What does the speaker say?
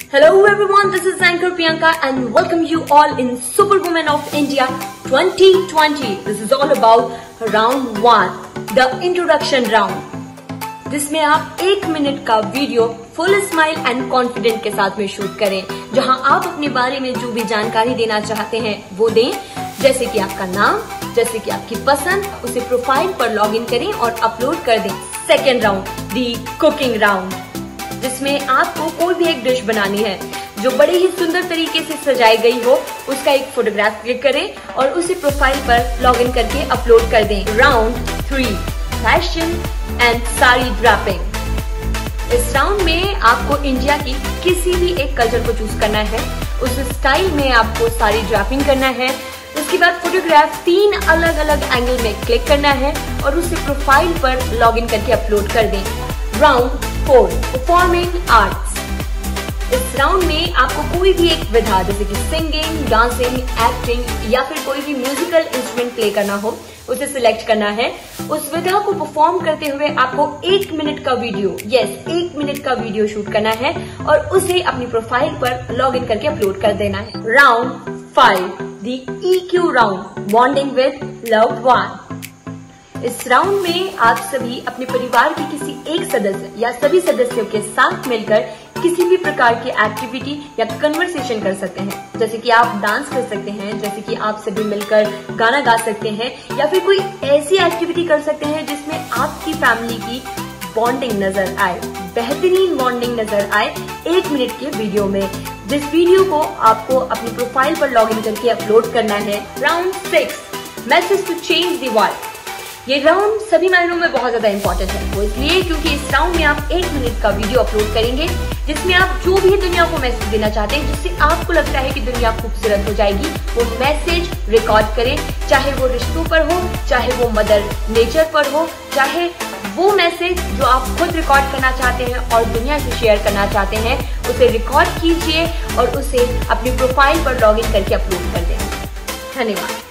Hello everyone, this is Anchor Priyanka and welcome you all in Superwoman of India 2020. This is all about round 1, the introduction round, जिसमें आप 1 minute का video full smile and confident के साथ में shoot करें, जहां आप अपने बारे में जो भी जानकारी देना चाहते हैं वो दें, जैसे कि आपका नाम, जैसे कि आपकी पसंद, उसे प्रोफाइल पर लॉगिन करें और अपलोड कर दें। Second round, the cooking round, जिसमें आपको कोई भी एक डिश बनानी है जो बड़े ही सुंदर तरीके से सजाई गई हो, उसका एक फोटोग्राफ क्लिक करें और उसे प्रोफाइल पर लॉगिन करके अपलोड कर दें। Round 3, fashion and sari draping. इस राउंड में आपको इंडिया की किसी भी एक कल्चर को चूज करना है, उस स्टाइल में आपको साड़ी ड्रैपिंग करना है। उसके बाद फोटोग्राफ 3 अलग अलग एंगल में क्लिक करना है और उसे प्रोफाइल पर लॉगिन करके अपलोड कर दें। Round 4, performing arts. इस राउंड में आपको कोई भी एक विधा, जैसे कि सिंगिंग, डांसिंग, एक्टिंग या फिर कोई भी म्यूजिकल इंस्ट्रूमेंट प्ले करना हो, उसे सिलेक्ट करना है। उस विधा को परफॉर्म करते हुए आपको 1 मिनट का वीडियो, 1 मिनट का वीडियो शूट करना है और उसे अपनी प्रोफाइल पर लॉगिन करके अपलोड कर देना है। Round 5, the EQ round, bonding with loved one. इस राउंड में आप सभी अपने परिवार के किसी एक सदस्य या सभी सदस्यों के साथ मिलकर किसी भी प्रकार की एक्टिविटी या कन्वर्सेशन कर सकते हैं, जैसे कि आप डांस कर सकते हैं, जैसे कि आप सभी मिलकर गाना गा सकते हैं या फिर कोई ऐसी एक्टिविटी कर सकते हैं जिसमें आपकी फैमिली की बॉन्डिंग नजर आए, बेहतरीन बॉन्डिंग नजर आए 1 मिनट के वीडियो में, जिस वीडियो को आपको अपनी प्रोफाइल पर लॉगिन करके अपलोड करना है। Round 6, message to change the world. ये राउंड सभी मायनों में बहुत ज्यादा इंपॉर्टेंट है, वो इसलिए क्योंकि इस राउंड में आप 1 मिनट का वीडियो अपलोड करेंगे जिसमें आप जो भी दुनिया को मैसेज देना चाहते हैं, जिससे आपको लगता है कि दुनिया खूबसूरत हो जाएगी, वो मैसेज रिकॉर्ड करें, चाहे वो रिश्तों पर हो, चाहे वो मदर नेचर पर हो, चाहे वो मैसेज जो आप खुद रिकॉर्ड करना चाहते हैं और दुनिया से शेयर करना चाहते हैं, उसे रिकॉर्ड कीजिए और उसे अपनी प्रोफाइल पर लॉगिन करके अपलोड कर दें। धन्यवाद।